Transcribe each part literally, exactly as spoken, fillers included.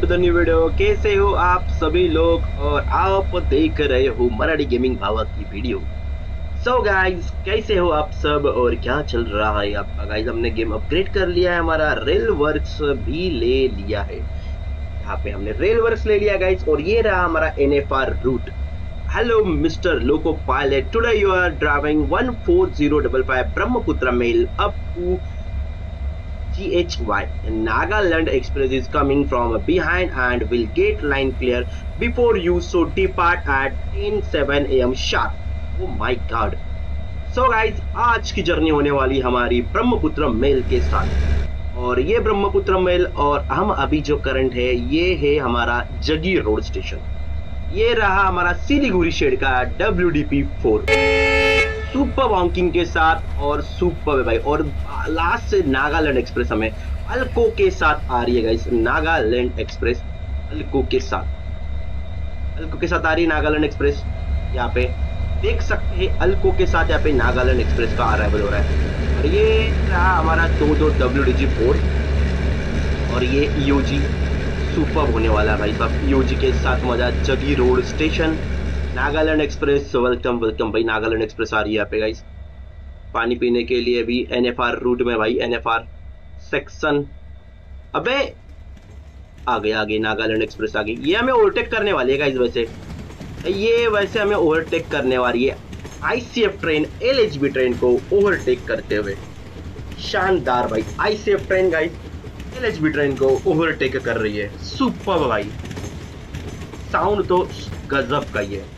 To the new video. कैसे हो आप सभी लोग, और आप देख रहे हो मराठी गेमिंग भावा की वीडियो। सो गाइस, कैसे हो आप सब और क्या चल रहा है आपका। गाइस हमने गेम अपग्रेड कर लिया है, हमारा रेल वर्क्स भी ले लिया है। यहाँ पे हमने रेल वर्क्स ले लिया गाइस, और ये रहा हमारा N F R route. Hello mister loco pilot, today you are driving one four zero five five Brahmaputra mail up to G H Y. Nagaland Express is coming from behind and will get line clear before you, so depart at ten seven a m sharp. Oh my god. So guys, आज की journey होने वाली हमारी Brahmaputra mail के साथ, और ये Brahmaputra mail और हम अभी जो करंट है ये है हमारा जगी रोड स्टेशन। ये रहा हमारा सिलीगुड़ी शेड का W D P four super walking के साथ, और सुपर भाई। और लास्ट से नागालैंड एक्सप्रेस हमें अल्को के साथ आ रही है गाइस। नागालैंड एक्सप्रेस अल्को के साथ अल्को के साथ आ रही है नागालैंड एक्सप्रेस। यहाँ पे देख सकते हैं अल्को के साथ यहाँ पे नागालैंड एक्सप्रेस का अराइवल हो रहा है। और ये रहा हमारा दो दो डब्ल्यू डी जी फोर, और ये ई ओ जी सुपर होने वाला है भाई साहब। ई ओ जी के साथ मजा Jagi road station Nagaland express. Welcome welcome भाई, नागालैंड एक्सप्रेस आ रही है यहाँ पे गाइस। पानी पीने के लिए भी एन एफ आर रूट में भाई, एन एफ आर सेक्शन। अबे आ गई आ गई नागालैंड एक्सप्रेस आ गई। ये हमें ओवरटेक करने वाली है गाइस। वैसे ये वैसे हमें ओवरटेक करने वाली है I C F train L H B train को ओवरटेक करते हुए। शानदार भाई, I C F train guys L H B train को ओवरटेक कर रही है। सुपर भाई, साउंड तो गजब का ही है,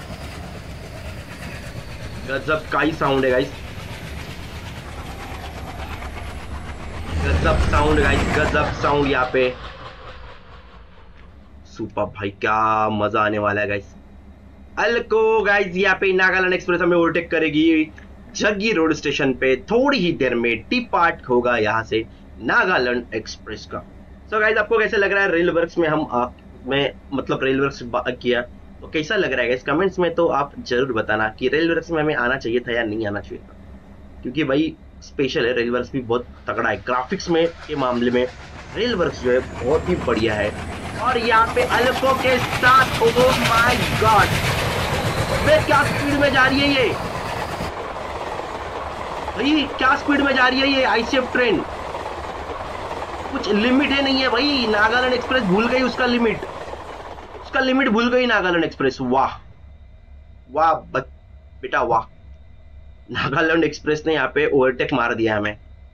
गजब का ही साउंड है गाइस। गजब साउंड गाइस, गजब साउंड यहाँ पे। सुपर भाई, क्या मजा आने वाला है गाइस। अल्को गाइस यहाँ पे नागालैंड एक्सप्रेस हमें ओवरटेक करेगी जगी रोड स्टेशन पे। थोड़ी ही देर में डिपार्ट होगा यहाँ से नागालैंड एक्सप्रेस का। सो so गाइस, आपको कैसे लग रहा है रेल वर्क्स में हम आ, में मतलब रेल वर्क्स किया तो कैसा लग रहा है गाइस। कमेंट्स में तो आप जरूर बताना कि रेल वर्क्स में हमें आना चाहिए था या नहीं आना चाहिए था, क्योंकि भाई स्पेशल है। रेल वर्क्स भी बहुत तगड़ा है ग्राफिक्स में के मामले में। रेल वर्क्स जो है बहुत ही बढ़िया है। और यहाँ पे अल्को के साथ, ओह माय गॉड, वे क्या स्पीड में जा रही है ये भाई, क्या स्पीड में जा रही है ये आई सी एफ ट्रेन। कुछ लिमिट है नहीं है भाई। नागालैंड एक्सप्रेस भूल गई उसका लिमिट, उसका लिमिट भूल गई नागालैंड एक्सप्रेस। वाह वाह बेटा वाह, नागालैंड एक्सप्रेस ने यहाँ पे ओवरटेक मार दिया हमें।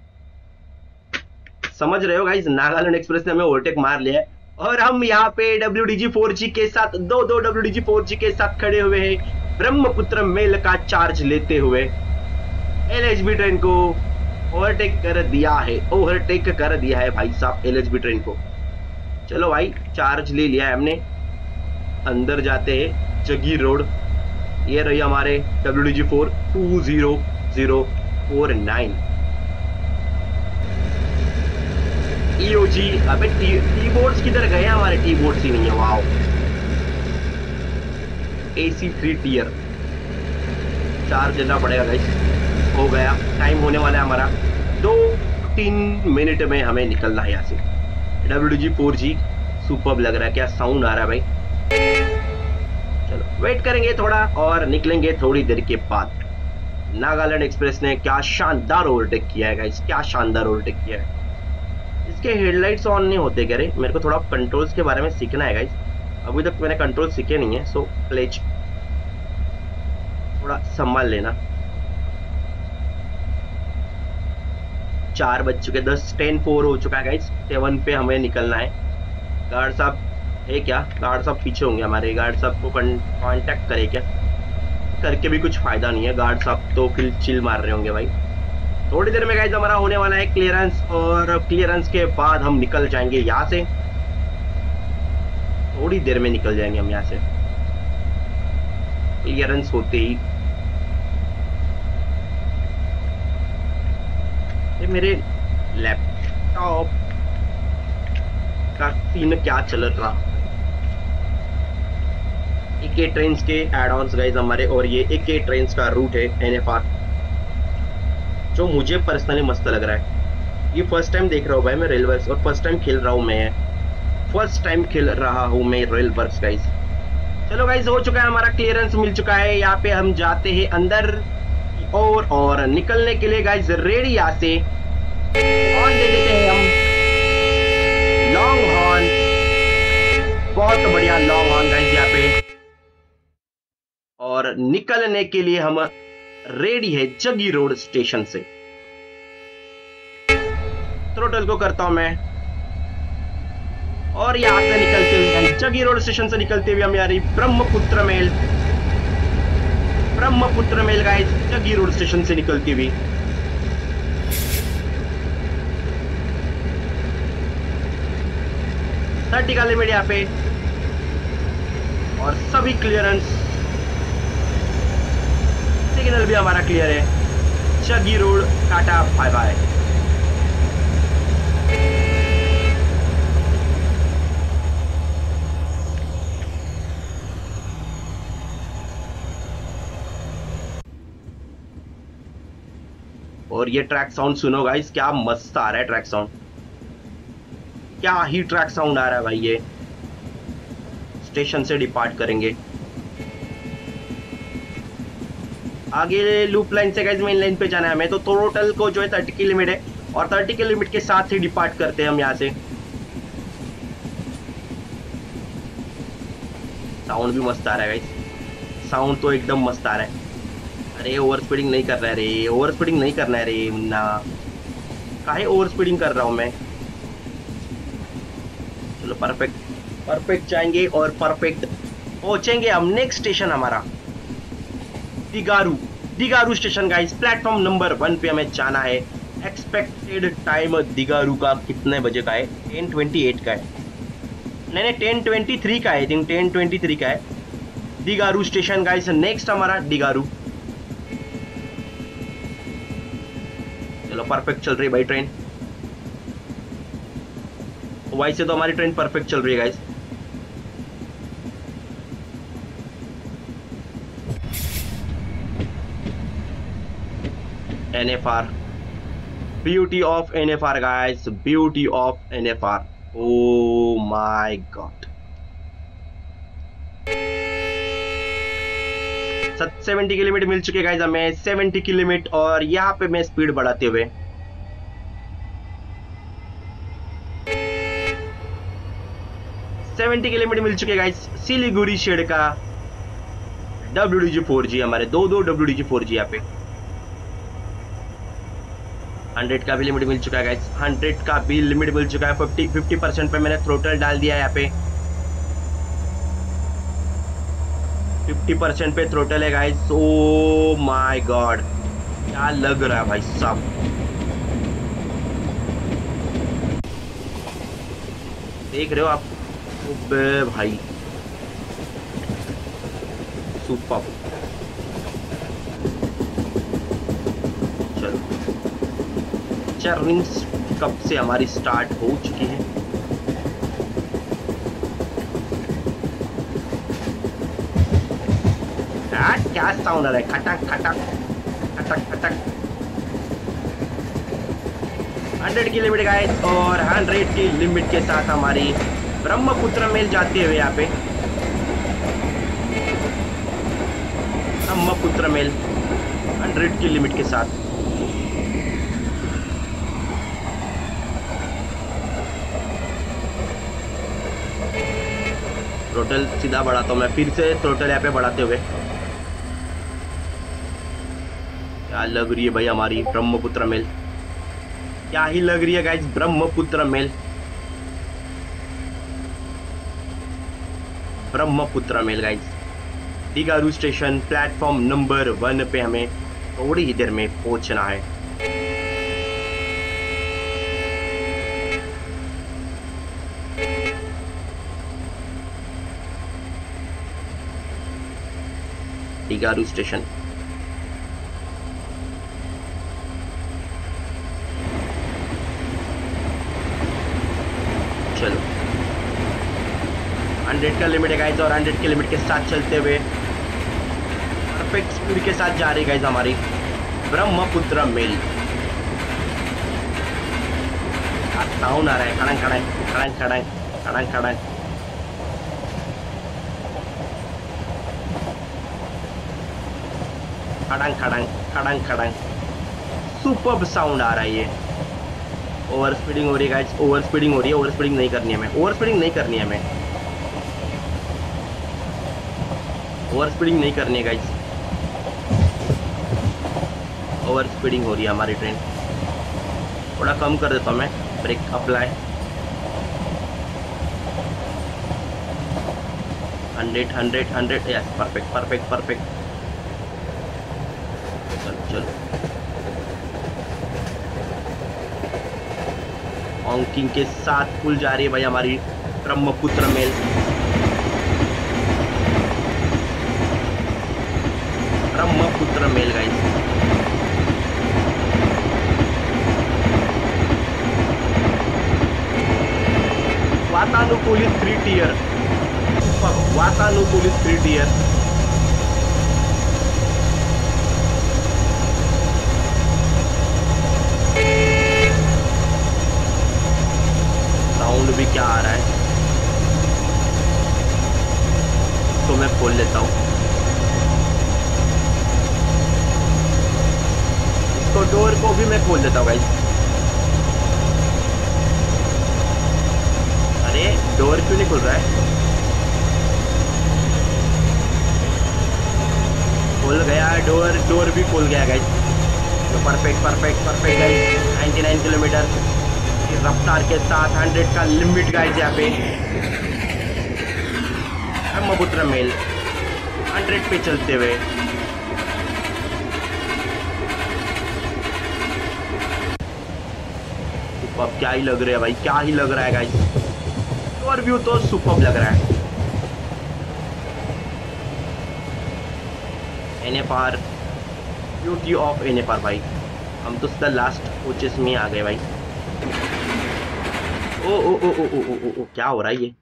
समझ रहे हो गाइस, नागालैंड एक्सप्रेस ने हमें ओवरटेक मार लिया है। और हम यहाँ पे W D G four G के साथ, दो दो W D G four G के साथ खड़े हुए हैं ब्रह्मपुत्र मेल का चार्ज लेते हुए। एल एच बी ट्रेन को ओवरटेक कर दिया है, ओवरटेक कर दिया है भाई साहब एल एच बी ट्रेन को। चलो भाई, चार्ज ले लिया है हमने। अंदर जाते हैं जगी रोड। ये रही हमारे W D G four two zero zero four nine E O G. अबे टी, टी बोर्ड्स किधर गए? हमारे टी बोर्ड्स ही नहीं है। Wow, A C three tier. Charge लेना पड़ेगा गाइस। हो गया, टाइम होने वाला है हमारा। दो तीन मिनट में हमें निकलना है यहाँ से। W D G four G super लग रहा है। क्या साउंड आ रहा है भाई। चलो वेट करेंगे थोड़ा और निकलेंगे थोड़ी देर के बाद। नागालैंड एक्सप्रेस ने क्या शानदार ओवरटेक किया है गाइस, क्या शानदार ओवरटेक किया है। इसके हेडलाइट्स ऑन नहीं होते क्या रे? मेरे को थोड़ा कंट्रोल्स के बारे में सीखना है गाइस। अभी तक मैंने कंट्रोल सीखे नहीं है, सो प्लीज थोड़ा संभाल लेना। चार बज चुके, दस टेन फोर हो चुका है गाइस। सेवन पे हमें निकलना है। गार्ड साहब है क्या? गार्ड साहब पीछे होंगे हमारे। गार्ड साहब को कांटेक्ट करे क्या? करके भी कुछ फायदा नहीं है, गार्ड साहब तो फिर चिल मार रहे होंगे भाई। थोड़ी देर में गाइस हमारा होने वाला है क्लियरेंस, और क्लियरेंस के बाद हम निकल जाएंगे यहाँ से। थोड़ी देर में निकल जाएंगे हम यहाँ से क्लियरेंस होते ही। ये मेरे लैपटॉप का सीन क्या चल रहा। एके ट्रेन्स के एड-ऑन्स गाइस हमारे, और ये एके ट्रेन्स का रूट है एन एफ आर, जो मुझे पर्सनली मस्त लग रहा है। ये फर्स्ट टाइम देख रहा हूँ भाई मैं रेल वर्क्स, और फर्स्ट टाइम खेल रहा हूँ मैं। फर्स्ट टाइम खेल रहा हूँ मैं रॉयल वर्क्स गाइस। चलो गाइस, हो चुका है हमारा क्लियरेंस, मिल चुका है। यहाँ पे हम जाते हैं अंदर की ओर और निकलने के लिए गाइस रेडी। यहाँ से हॉर्न दे देते हैं हम, लॉन्ग हॉर्न, बहुत बढ़िया लॉन्ग हॉर्न गाइस यहाँ पे। और निकलने के लिए हम रेडी है जगी रोड स्टेशन से। थ्रोटल को करता हूं मैं और यहां से निकलते हुए जगी रोड स्टेशन से निकलते हुए हम यारी Brahmaputra mail, Brahmaputra mail guys Jagi road station से निकलती हुई। थर्टी का लिमिट यहाँ पे और सभी क्लियरेंस, सिग्नल भी हमारा क्लियर है। जगी रोड टाटा बाय बाय। और ये ट्रैक साउंड सुनो गाइस, क्या मस्त आ रहा है ट्रैक साउंड, क्या ही ट्रैक साउंड आ रहा है भाई। ये स्टेशन से डिपार्ट करेंगे आगे लूप लाइन से गाइस मेन लाइन पे जाना है हमें। तो टोटल को जो है थर्टी की लिमिट है और थर्टी की लिमिट के साथ ही डिपार्ट करते हैं हम यहाँ से। साउंड भी मस्त आ रहा है गाइस, साउंड तो एकदम मस्त आ रहा है। अरे ओवर स्पीडिंग नहीं कर रहा है रे, ओवर स्पीडिंग नहीं करना है रे मुन्ना, काहे ओवर स्पीडिंग कर रहा हूं मैं। चलो परफेक्ट परफेक्ट जाएंगे और परफेक्ट पहुंचेंगे हम। नेक्स्ट स्टेशन हमारा Digaru, Digaru station guys. Platform number one पे हमें जाना है। एक्सपेक्टेड टाइम दिगारू का कितने बजे का है? टेन ट्वेंटी एट का है, नहीं नहीं टेन ट्वेंटी थ्री का है, I think ten twenty three का है दिगारू स्टेशन गाइस। नेक्स्ट हमारा दिगारू। चलो परफेक्ट चल रही है भाई ट्रेन, वैसे तो हमारी ट्रेन परफेक्ट चल रही है guys. N F R, beauty of N F R guys, beauty of N F R. Oh my god, seventy की लिमिट मिल चुकी है गाइस हमें, सेवेंटी की लिमिट। और यहाँ पे मैं स्पीड बढ़ाते हुए सेवेंटी की लिमिट मिल चुकी है गाइस। सिलीगुड़ी शेड का W D G four G, हमारे दो दो W D G four G यहाँ पे। हंड्रेड का भी लिमिट मिल चुका है गाइस, हंड्रेड का भी लिमिट मिल चुका है। फिफ्टी फिफ्टी परसेंट पे मैंने थ्रोटल डाल दिया है यहाँ पे, फिफ्टी परसेंट पे थ्रोटल है गाइस। ओ माय गॉड, क्या लग रहा है भाई साहब। देख रहे हो आप? ओबे भाई सुपर। चलो चर्निंग्स कब से हमारी स्टार्ट हो चुकी है। क्या साउंड आ रहा है, खटक खटक खटक खटक। हंड्रेड की लिमिट गाइस और हंड्रेड की लिमिट के साथ हमारी ब्रह्मपुत्र मेल जाते हुए यहाँ पे ब्रह्मपुत्र मेल हंड्रेड की लिमिट के साथ। थ्रोटल सीधा बढ़ाता हूँ मैं, फिर से थ्रोटल यहाँ पे बढ़ाते हुए। क्या लग रही है भाई हमारी ब्रह्मपुत्र मेल, क्या ही लग रही है guys Brahmaputra mail. Brahmaputra mail guys, Digaru station platform number one पे हमें थोड़ी ही देर में पहुंचना है। दिगारू स्टेशन। चलो हंड्रेड का लिमिट है गाइस और हंड्रेड के लिमिट के साथ चलते हुए परफेक्ट स्पीड के साथ जा रही गाइस हमारी ब्रह्मपुत्र मेल। साउंड आ रहा है, खड़ंग खड़ंग खड़ंग खड़ंग। खड़ंग खड़ंग खड़ंग खड़ंग खड़ंग खड़ंग सुपर्ब साउंड आ रहा है ये। ओवर स्पीडिंग हो रही है गाइस, ओवर स्पीडिंग हो रही है। ओवर स्पीडिंग नहीं करनी है हमें, ओवर स्पीडिंग नहीं करनी है हमें, ओवर स्पीडिंग नहीं करनी है गाइस। ओवर स्पीडिंग हो रही है हमारी ट्रेन, थोड़ा कम कर देता हूँ मैं, brake apply. Hundred hundred hundred yes, perfect perfect perfect. चलो चलो, ऑन्किंग के साथ पुल जा रही है भाई हमारी Brahmaputra mail. Brahmaputra mail guys, वातानुकूलित थ्री टीयर, वातानुकूलित थ्री टीयर। साउंड भी क्या आ रहा है, तो मैं खोल लेता हूँ इसको, डोर को भी मैं खोल देता हूँ गाइस। अरे डोर क्यों नहीं खुल रहा है? खुल गया डोर, डोर भी खुल गया गाइस। तो परफेक्ट परफेक्ट परफेक्ट गाइस। निन्यानवे किलोमीटर की रफ्तार के साथ सौ का लिमिट गाइस यहाँ पे ब्रह्मपुत्र मेल सौ पे चलते हुए। सुपर्ब, क्या ही लग रहा है भाई, क्या ही लग रहा है गाइस। और व्यू तो सुपर्ब लग रहा है। N F R, beauty of N F R भाई, हम तो सीधा लास्ट कोचेस में आ गए भाई। ओ ओ ओ ओ ओ ओ ओ, ओ क्या हो रहा है ये?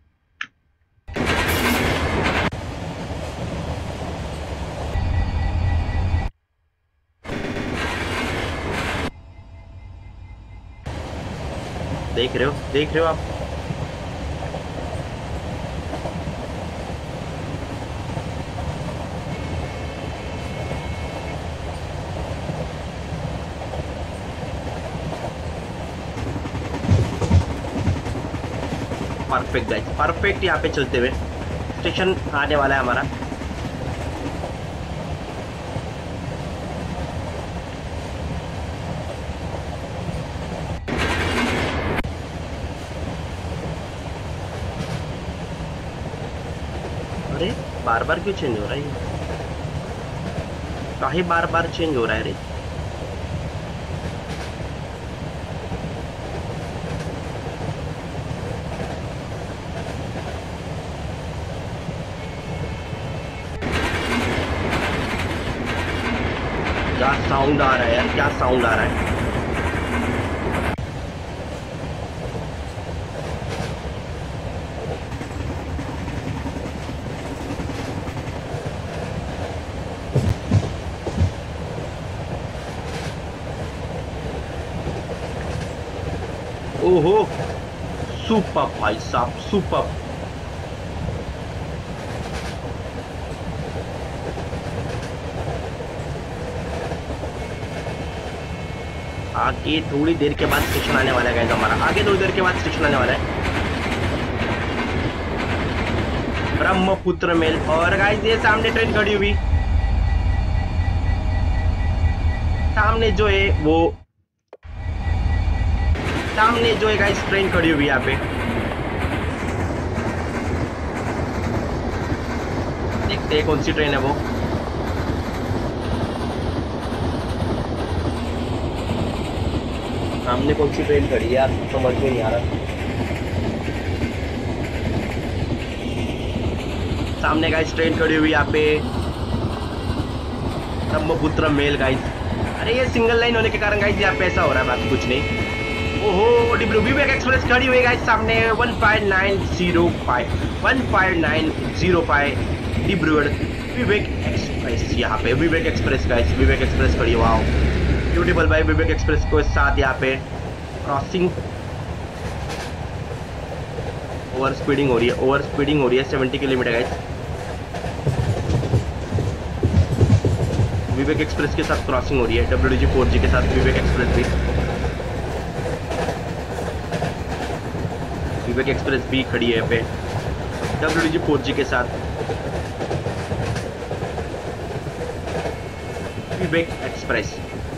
देख रहे हो, देख रहे हो आप? Perfect guys, perfect. यहाँ पे चलते हुए स्टेशन आने वाला है हमारा। अरे बार बार क्यों चेंज हो रहा है ये? काहे बार बार चेंज हो रहा है रे? क्या साउंड आ रहा है यार, क्या साउंड आ रहा है? ओहो, सुपर भाई साहब, सुपर। आगे थोड़ी देर के बाद स्टेशन आने वाला है गाइस हमारा, आगे थोड़ी देर के बाद स्टेशन आने वाला है ब्रह्मपुत्र मेल। और गाइस ये सामने ट्रेन खड़ी हुई, सामने जो है वो, सामने जो है गाइस ट्रेन खड़ी हुई यहाँ पे। देखते हैं कौन सी ट्रेन है वो। सामने कौन सी ट्रेन खड़ी है यार, समझ में नहीं आ रहा। सामने गाइस ट्रेन खड़ी हुई यहाँ पे ब्रह्मपुत्र मेल गाइस। अरे ये सिंगल लाइन होने के कारण गाइस यहाँ पे ऐसा हो रहा है, बात कुछ नहीं। ओहो, डिब्रूगढ़ विवेक एक्सप्रेस खड़ी हुई गाइस सामने one five nine zero five one five nine zero five Dibrugarh Vivek express. यहाँ पे Vivek express guys, Vivek express खड़ी। वाओ ब्यूटीफुल भाई, विवेक एक्सप्रेस को साथ यहाँ पे क्रॉसिंग ओवर स्पीडिंग हो रही है, ओवर स्पीडिंग हो रही है। सेवेंटी की लिमिट है गाइस। विवेक एक्सप्रेस के साथ क्रॉसिंग हो रही है, W D G four G के साथ विवेक एक्सप्रेस भी विवेक एक्सप्रेस भी खड़ी है पे W D G four G के साथ विवेक एक्सप्रेस।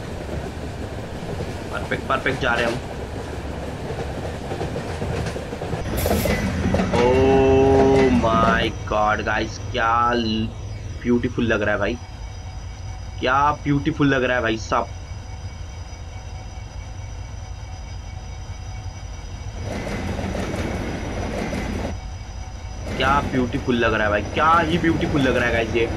परफेक्ट परफेक्ट जा रहे हैं हम। ओह माय गॉड गाइस, क्या ब्यूटीफुल लग रहा है भाई, क्या ब्यूटीफुल लग रहा है भाई साहब। क्या ब्यूटीफुल लग रहा है भाई, क्या ही ब्यूटीफुल लग रहा है गाइस ये।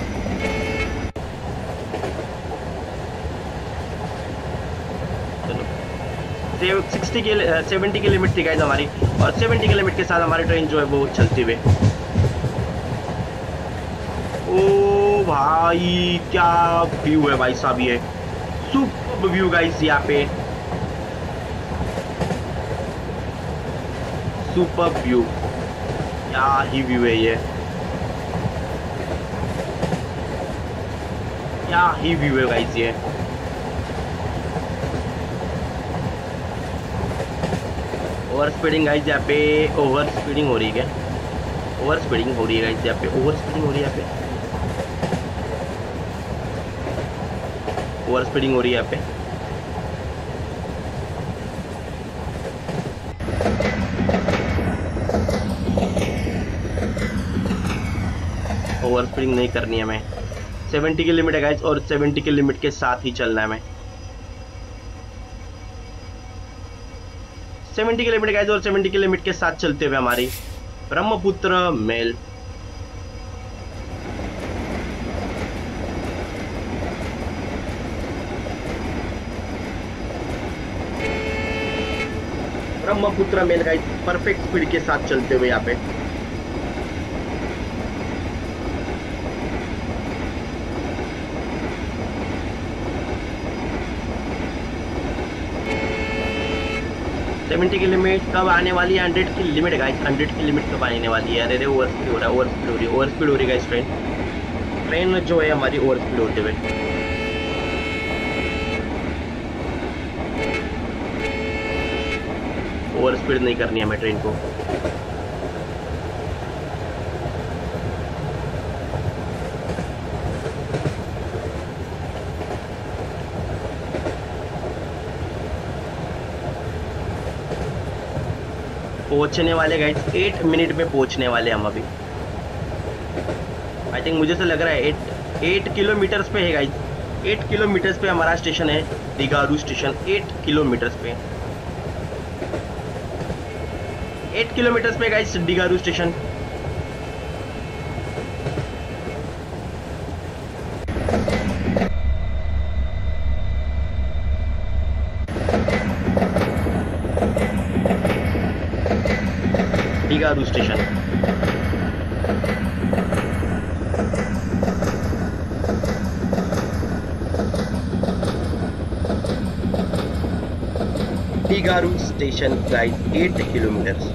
चलो सिक्सटी की सेवेंटी की लिमिट थी गाइस हमारी, और सेवेंटी की लिमिट के साथ हमारी ट्रेन जो है वो चलती हुए। ओ भाई क्या व्यू है भाई साहब, ये सुपर व्यू गाइस, यहाँ पे सुपर व्यू, क्या ही व्यू है ये, क्या ही व्यू है गाइस ये। ओवर स्पीडिंग गाइस यहाँ पे, ओवर स्पीडिंग हो रही है, ओवर स्पीडिंग हो रही है गाइस यहाँ पे, ओवर स्पीडिंग हो रही है यहाँ पे, ओवर स्पीडिंग हो रही है यहाँ पे। ओवर स्पीडिंग नहीं करनी है हमें, सेवेंटी की लिमिट है गाइस, और सेवेंटी की लिमिट के साथ ही चलना है हमें। सेवेंटी की लिमिट गाइस, और सेवेंटी की लिमिट के साथ चलते हुए हमारी Brahmaputra mail. Brahmaputra mail guys perfect speed के साथ चलते हुए यहाँ पे। सेवेंटी की लिमिट कब आने वाली है? हंड्रेड की लिमिट है गाइस, हंड्रेड की लिमिट कब आने वाली है? अरे रे ओवर स्पीड हो रहा है, ओवर स्पीड हो रही है, ओवर स्पीड हो रही है गाइस। ट्रेन ट्रेन जो है हमारी ओवर स्पीड होते हुए। ओवर स्पीड नहीं करनी है हमें ट्रेन को। पहुंचने वाले गाइस एट मिनट में पहुंचने वाले हम अभी। आई थिंक मुझे से लग रहा है एट एट किलोमीटर्स पे है गाइस, एट किलोमीटर्स पे हमारा स्टेशन है, दिगारू स्टेशन। एट किलोमीटर्स पे एट किलोमीटर्स पे guys Digaru station. Digaru station Digaru station guys eight kilometres.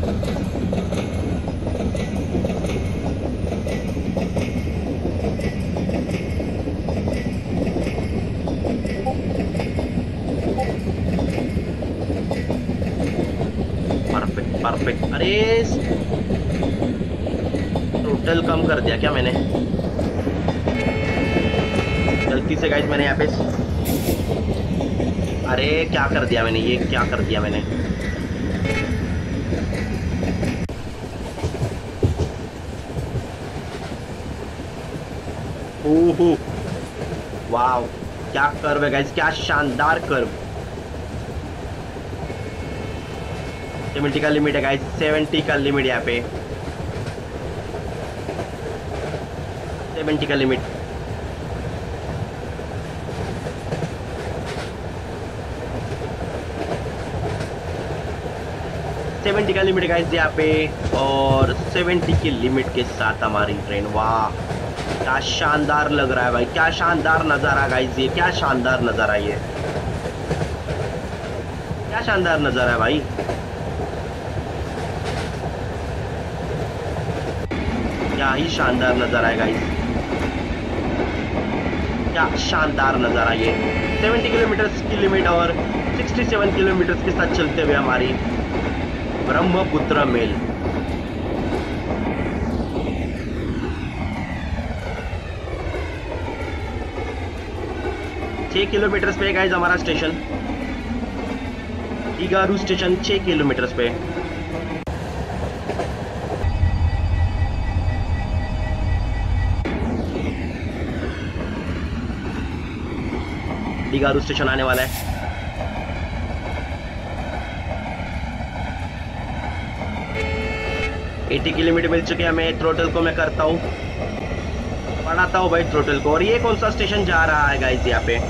Perfect perfect. अरे टोटल कम कर दिया क्या मैंने गलती से गाइस? मैंने यहाँ पे अरे क्या कर दिया मैंने, ये क्या कर दिया मैंने? ओहो वाव, क्या कर्व है गाइस, क्या शानदार कर्व। सेवेंटी का लिमिट है गाइस, सेवेंटी का लिमिट यहाँ पे, सेवेंटी का लिमिट। सेवेंटी का लिमिट गाइस यहाँ पे, और सेवेंटी की लिमिट के साथ हमारी ट्रेन। वाह क्या शानदार लग रहा है भाई, क्या शानदार नजारा गाइस ये, क्या शानदार नजारा ये, क्या शानदार नजारा है भाई। क्या ही शानदार नजारा है गाइस, क्या शानदार नजारा ये। सत्तर किलोमीटर की लिमिट और सड़सठ किलोमीटर के साथ चलते हुए हमारी ब्रह्मपुत्र मेल। छह किलोमीटर पे गाइस हमारा स्टेशन, डीगारू स्टेशन छह किलोमीटर पे। डीगारू स्टेशन आने वाला है। अस्सी किलोमीटर मिल चुके हैं हमें। थ्रोटल को मैं करता हूँ, बढ़ाता हूँ भाई थ्रोटल को। और ये कौन सा स्टेशन जा रहा है गाइस यहाँ पे?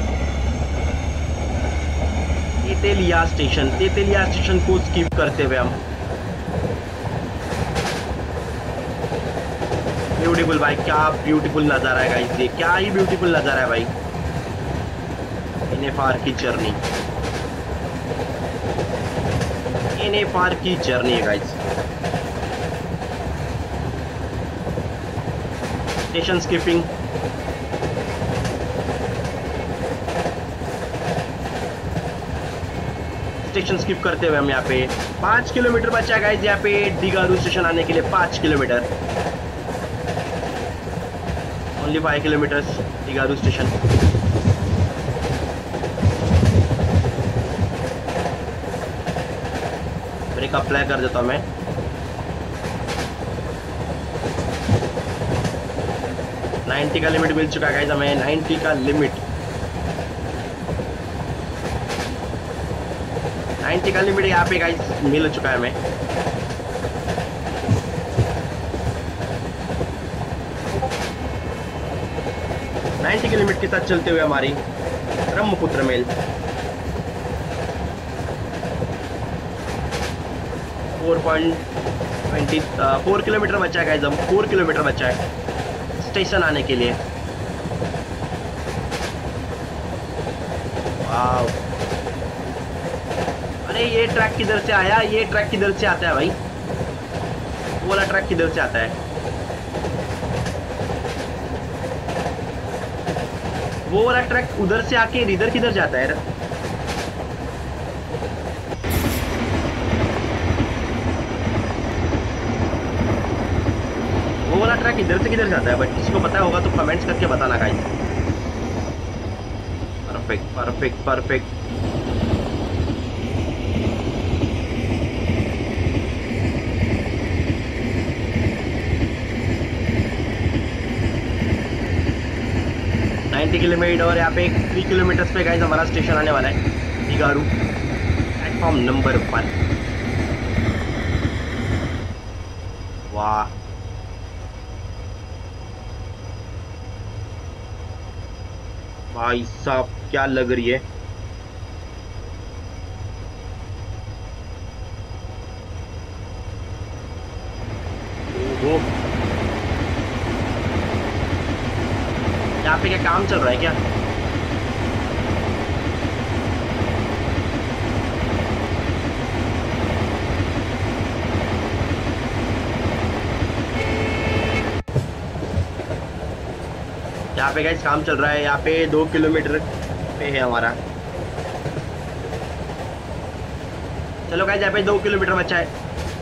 तेतलिया स्टेशन। तेतलिया स्टेशन को स्किप करते हुए हम ब्यूटीफुल भाई, क्या ब्यूटीफुल नजारा है गाइस, ये क्या ही ब्यूटीफुल नजारा है भाई। एनएफआर की जर्नी, एनएफआर की जर्नी है guys. Station skipping, station skip करते हुए हम यहाँ पे पाँच किलोमीटर बचा है गाइस। यहाँ पे डीगारू स्टेशन आने के लिए पाँच kilometre, only five kilometre Digaru station. Brake apply कर देता हूँ मैं। नब्बे का लिमिट मिल चुका है गाइस हमें, नब्बे का लिमिट, नब्बे का लिमिट यहाँ पे गाइस मिल चुका है हमें। नब्बे के लिमिट के साथ चलते हुए हमारी Brahmaputra mail four point twenty four kilometre बचा है गाइस। हम फोर किलोमीटर बचा है स्टेशन आने के लिए। वाव, अरे ये ट्रैक किधर से आया? ये ट्रैक किधर से आता है भाई? वो वाला ट्रैक किधर से आता है? वो वाला ट्रैक उधर से आके इधर किधर जाता है? वो वाला ट्रैक इधर से किधर जाता है? बट किसी को पता होगा तो कमेंट्स करके बताना गाइस। Perfect perfect perfect. नब्बे किलोमीटर और यहाँ पे थ्री किलोमीटर पे गाइस हमारा स्टेशन आने वाला है डीगारू, प्लेटफॉर्म नंबर वन। वाह, भाई साहब क्या लग रही है। ओहो, यहाँ पे क्या काम चल रहा है क्या? यहाँ पे गाइस काम चल रहा है। यहाँ पे दो किलोमीटर पे है हमारा। चलो गाइस यहाँ पे दो किलोमीटर बचा है।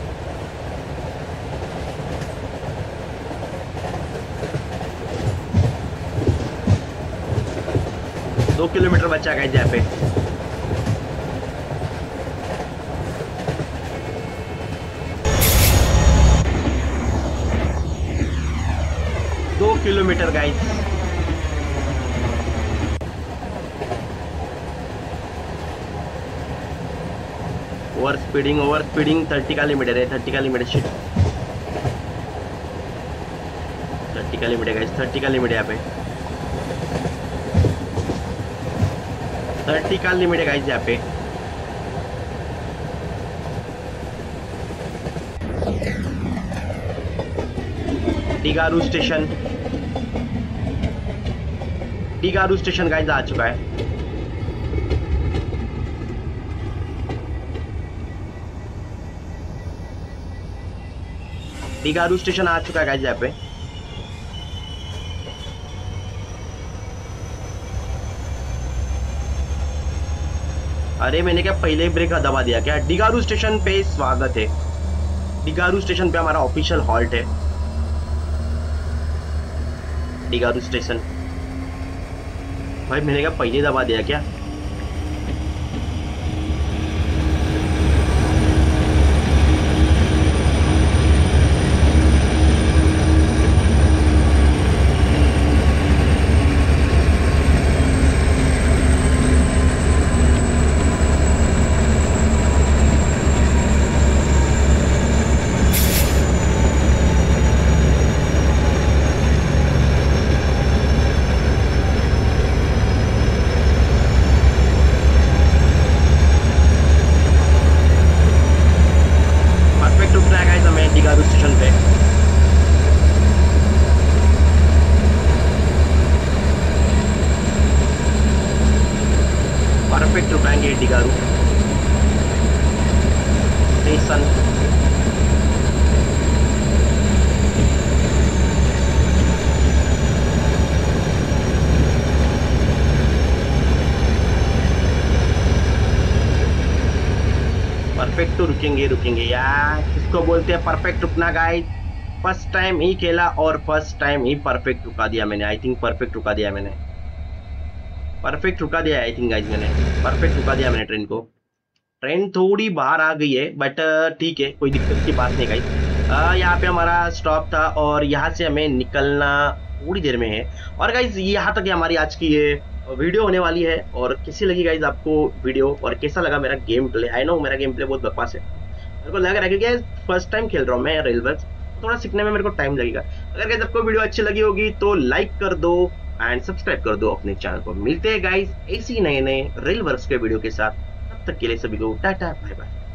दो किलोमीटर बचा गाइस यहाँ पे। दो kilometre guys. Over speeding, over speeding. Thirty का लिमिट है, थर्टी का लिमिट है। शिट, थर्टी का लिमिट है गाइस, थर्टी का लिमिट है यहाँ पे। थर्टी का लिमिट है गाइस यहाँ पे। Digaru station, Digaru station guys आ चुका है। डीगारू स्टेशन आ चुका है गाइस यहाँ पे। अरे मैंने क्या पहले ही ब्रेक दबा दिया क्या? डिगारू स्टेशन पे स्वागत है। डिगारू स्टेशन पे हमारा ऑफिशियल हॉल्ट है। डिगारू स्टेशन। भाई मैंने क्या पहले ही दबा दिया क्या? परफेक्ट रुकना है गाइस हमें डिगारू स्टेशन पे। परफेक्ट रुकाएंगे डिगारू स्टेशन। परफेक्ट तो रुकेंगे रुकेंगे यार, किसको बोलते हैं परफेक्ट रुकना गाइस? फर्स्ट टाइम ही खेला और फर्स्ट टाइम ही परफेक्ट रुका दिया मैंने। आई थिंक परफेक्ट रुका दिया मैंने। परफेक्ट रुका दिया आई थिंक गाइस मैंने। परफेक्ट रुका दिया मैंने ट्रेन को। ट्रेन थोड़ी बाहर आ गई है बट ठीक है, कोई दिक्कत की बात नहीं गाइस। यहाँ पे हमारा स्टॉप था और यहाँ से हमें निकलना थोड़ी देर में है। और गाइस यहाँ तक हमारी आज की ये वीडियो होने वाली है। और कैसी लगी गाइस आपको वीडियो और कैसा लगा मेरा गेम प्ले? आई नो मेरा गेम प्ले बहुत बकवास है, मेरे को लग रहा है क्योंकि फर्स्ट टाइम खेल रहा हूँ मैं रेलवर्स, थोड़ा सीखने में मेरे को टाइम लगेगा। अगर गाइस आपको वीडियो अच्छी लगी होगी तो लाइक कर दो एंड सब्सक्राइब कर दो अपने चैनल को। मिलते हैं गाइस ऐसी नए नए रेलवर्स के वीडियो के साथ, तब तक के लिए सभी को टाटा बाय बाय।